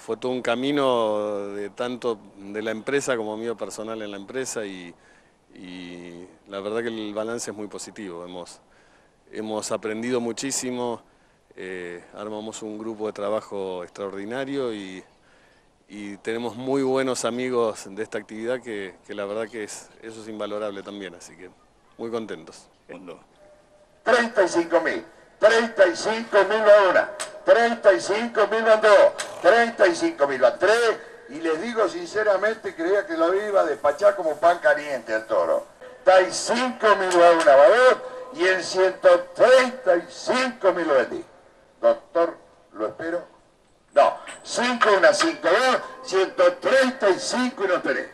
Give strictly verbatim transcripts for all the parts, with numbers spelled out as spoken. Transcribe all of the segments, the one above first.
fue todo un camino de tanto de la empresa como mío personal en la empresa y, y la verdad que el balance es muy positivo. Hemos, hemos aprendido muchísimo, eh, armamos un grupo de trabajo extraordinario y, y tenemos muy buenos amigos de esta actividad que, que la verdad que es, eso es invalorable también, así que muy contentos. treinta y cinco mil, treinta y cinco mil va una, treinta y cinco mil van dos, treinta y cinco mil van tres, y les digo sinceramente, creía que lo iba a despachar como pan caliente al toro. treinta y cinco mil va una, va dos, y en ciento treinta y cinco mil lo vendí. Doctor, ¿lo espero? No, cinco una, cinco dos, ciento treinta y cinco y no esperé.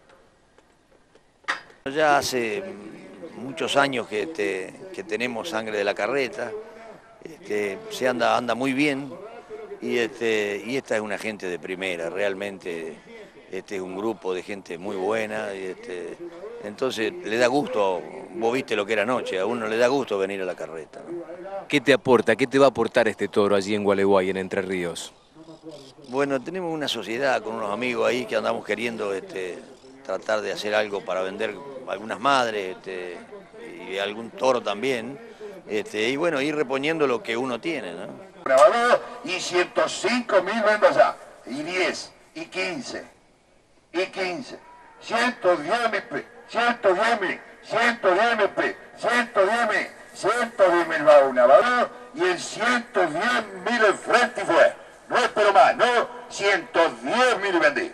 Ya hace muchos años que, este, que tenemos sangre de la carreta, este, se anda, anda muy bien y, este, y esta es una gente de primera, realmente este es un grupo de gente muy buena, y este, entonces le da gusto, vos viste lo que era anoche, a uno le da gusto venir a la carreta, ¿no? ¿Qué te aporta, qué te va a aportar este toro allí en Gualeguay, en Entre Ríos? Bueno, tenemos una sociedad con unos amigos ahí que andamos queriendo este, tratar de hacer algo para vender algunas madres este, y algún toro también, este, y bueno, ir reponiendo lo que uno tiene, ¿no? Y ciento cinco mil vendo allá, y diez, y quince, y quince, ciento diez mil, ciento diez mil, ciento diez mil, ciento diez mil, ciento diez mil va una, va dos, y en ciento diez mil el frente fue, no espero más, no, ciento diez mil vendí.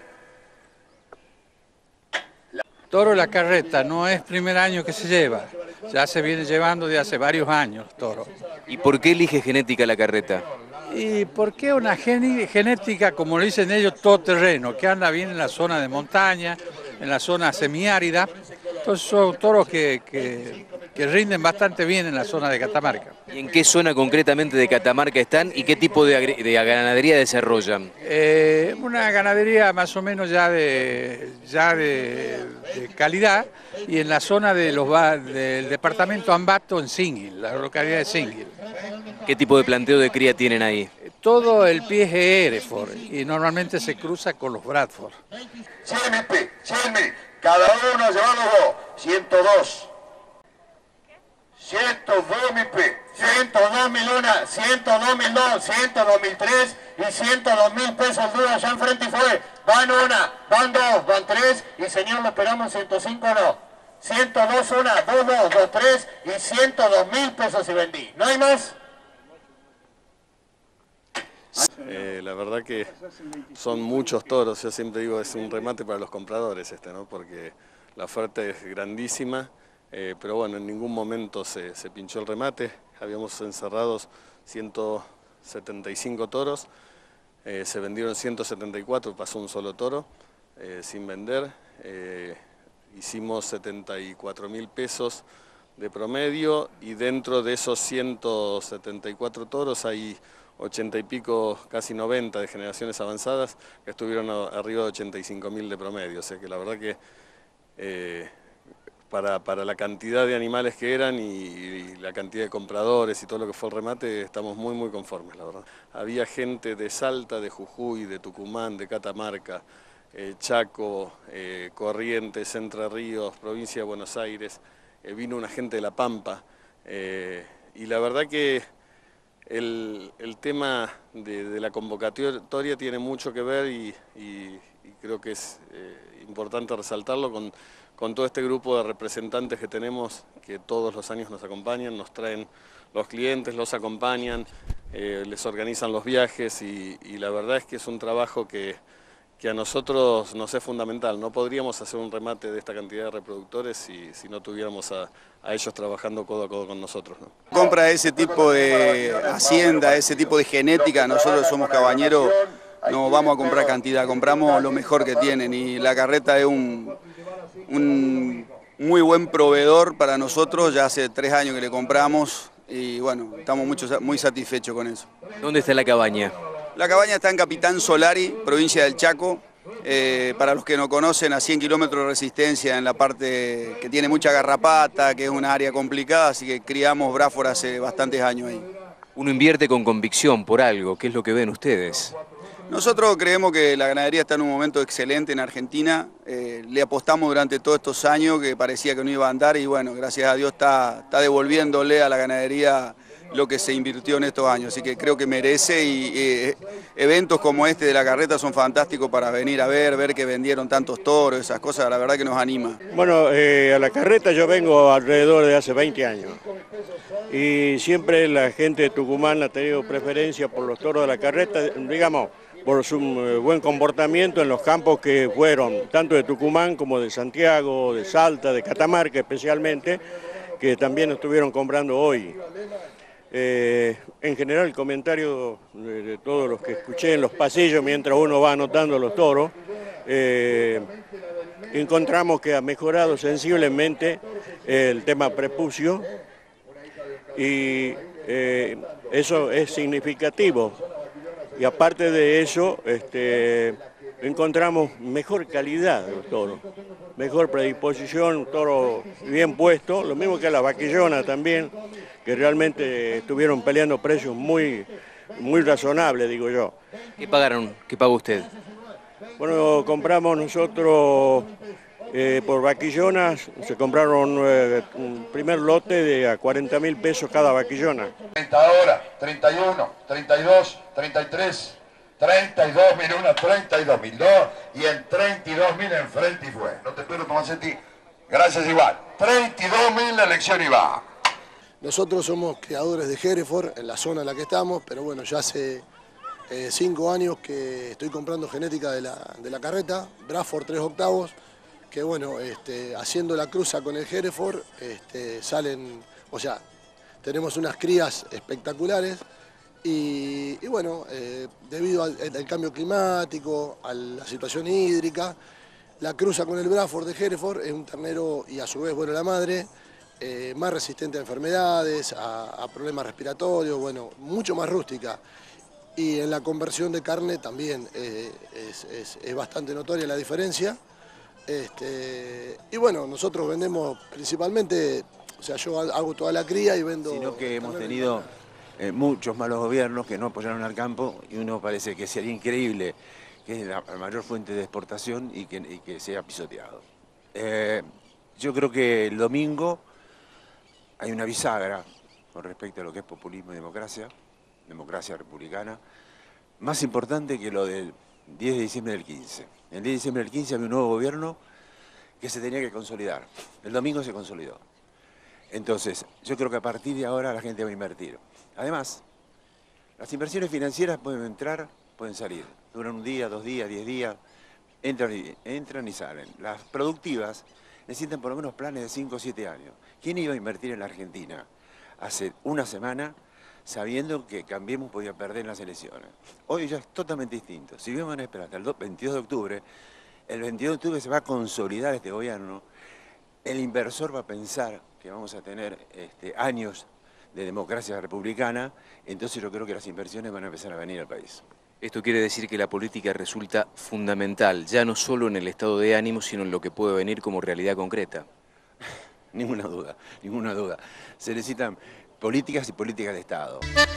Toro La Carreta no es primer año que se lleva, ya se viene llevando de hace varios años toro. ¿Y por qué elige Genética La Carreta? ¿Y por qué una genética, como lo dicen ellos, todoterreno, que anda bien en la zona de montaña, en la zona semiárida? Entonces son toros que, que, que rinden bastante bien en la zona de Catamarca. ¿Y en qué zona concretamente de Catamarca están y qué tipo de, de ganadería desarrollan? Eh, una ganadería más o menos ya de, ya de, de calidad y en la zona de los, del departamento Ambato en Singuil, la localidad de Singuil. ¿Qué tipo de planteo de cría tienen ahí? Todo el pie es Hereford y normalmente se cruza con los Bradford. cien mil, cien mil, cada uno lleva los dos, ciento dos. ciento dos mil pe, ciento dos mil una, ciento dos mil dos, ciento dos mil tres y ciento dos mil pesos duro allá enfrente y fue. Van una, van dos, van tres y señor lo esperamos ciento cinco no. ciento dos una, dos dos, dos tres y ciento dos mil pesos y vendí. ¿No hay más? Eh, la verdad que son muchos toros, yo siempre digo es un remate para los compradores este, ¿no? Porque la oferta es grandísima. Eh, pero bueno, en ningún momento se, se pinchó el remate, habíamos encerrados ciento setenta y cinco toros, eh, se vendieron ciento setenta y cuatro, pasó un solo toro eh, sin vender, eh, hicimos setenta y cuatro mil pesos de promedio y dentro de esos ciento setenta y cuatro toros hay ochenta y pico, casi noventa de generaciones avanzadas que estuvieron a, arriba de ochenta y cinco mil de promedio, o sea que la verdad que eh, Para, para la cantidad de animales que eran y, y la cantidad de compradores y todo lo que fue el remate, estamos muy muy conformes, la verdad. Había gente de Salta, de Jujuy, de Tucumán, de Catamarca, eh, Chaco, eh, Corrientes, Entre Ríos, provincia de Buenos Aires, eh, vino una gente de La Pampa, eh, y la verdad que el, el tema de, de la convocatoria tiene mucho que ver y, y, y creo que es eh, importante resaltarlo con con todo este grupo de representantes que tenemos, que todos los años nos acompañan, nos traen los clientes, los acompañan, eh, les organizan los viajes y, y la verdad es que es un trabajo que, que a nosotros nos es fundamental. No podríamos hacer un remate de esta cantidad de reproductores si, si no tuviéramos a, a ellos trabajando codo a codo con nosotros, ¿no? Compra ese tipo de hacienda, ese tipo de genética, nosotros somos cabañeros, no vamos a comprar cantidad, compramos lo mejor que tienen y La Carreta es un... un muy buen proveedor para nosotros, ya hace tres años que le compramos y bueno, estamos mucho, muy satisfechos con eso. ¿Dónde está la cabaña? La cabaña está en Capitán Solari, provincia del Chaco, eh, para los que no conocen, a cien kilómetros de Resistencia, en la parte que tiene mucha garrapata, que es una área complicada, así que criamos Bradford hace bastantes años ahí. Uno invierte con convicción por algo, ¿qué es lo que ven ustedes? Nosotros creemos que la ganadería está en un momento excelente en Argentina, eh, le apostamos durante todos estos años que parecía que no iba a andar y bueno, gracias a Dios está, está devolviéndole a la ganadería lo que se invirtió en estos años, así que creo que merece y eh, eventos como este de la carreta son fantásticos para venir a ver, ver que vendieron tantos toros, esas cosas, la verdad que nos anima. Bueno, eh, a la carreta yo vengo alrededor de hace veinte años y siempre la gente de Tucumán ha tenido preferencia por los toros de la carreta, digamos, por su buen comportamiento en los campos que fueron, tanto de Tucumán como de Santiago, de Salta, de Catamarca especialmente, que también estuvieron comprando hoy. Eh, en general el comentario de, de todos los que escuché en los pasillos mientras uno va anotando los toros, eh, encontramos que ha mejorado sensiblemente el tema prepucio y eh, eso es significativo. Y aparte de eso, este, encontramos mejor calidad de los toros, mejor predisposición, un toro bien puesto, lo mismo que la vaquillona también, que realmente estuvieron peleando precios muy, muy razonables, digo yo. ¿Qué pagaron? ¿Qué pagó usted? Bueno, compramos nosotros eh, por vaquillonas, se compraron eh, un primer lote de a cuarenta mil pesos cada vaquillona. treinta ahora, treinta y uno, treinta y dos, treinta y tres, treinta y dos mil uno, treinta y dos mil dos y en treinta y dos mil enfrente y fue. No te espero, Tomasetti. Gracias igual. treinta y dos mil la elección y va. Nosotros somos criadores de Hereford en la zona en la que estamos, pero bueno, ya hace eh, cinco años que estoy comprando genética de la, de la carreta, Bradford tres octavos, que bueno, este, haciendo la cruza con el Hereford, este, salen, o sea, tenemos unas crías espectaculares y, y bueno, eh, debido al, al cambio climático, a la situación hídrica, la cruza con el Bradford de Hereford es un ternero y a su vez, bueno, la madre, Eh, más resistente a enfermedades, a, a problemas respiratorios, bueno, mucho más rústica. Y en la conversión de carne también eh, es, es, es bastante notoria la diferencia. Este, y bueno, nosotros vendemos principalmente, o sea, yo hago toda la cría y vendo... Sino que hemos tenido eh, muchos malos gobiernos que no apoyaron al campo y uno parece que sería increíble que es la mayor fuente de exportación y que, y que sea pisoteado. Eh, yo creo que el domingo hay una bisagra con respecto a lo que es populismo y democracia, democracia republicana, más importante que lo del diez de diciembre del quince. El diez de diciembre del quince había un nuevo gobierno que se tenía que consolidar. El domingo se consolidó. Entonces, yo creo que a partir de ahora la gente va a invertir. Además, las inversiones financieras pueden entrar, pueden salir. Duran un día, dos días, diez días, entran y, entran y salen. Las productivas necesitan por lo menos planes de cinco o siete años. ¿Quién iba a invertir en la Argentina hace una semana sabiendo que Cambiemos podía perder en las elecciones? Hoy ya es totalmente distinto. Si bien van a esperar hasta el veintidós de octubre, el veintidós de octubre se va a consolidar este gobierno, el inversor va a pensar que vamos a tener este, años de democracia republicana, entonces yo creo que las inversiones van a empezar a venir al país. Esto quiere decir que la política resulta fundamental, ya no solo en el estado de ánimo, sino en lo que puede venir como realidad concreta. Ninguna duda, ninguna duda. Se necesitan políticas y políticas de Estado.